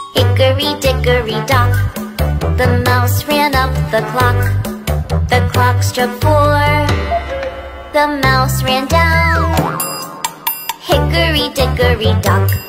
Hickory dickory dock, the mouse ran up the clock. The clock struck 4, the mouse ran down. Hickory dickory dock.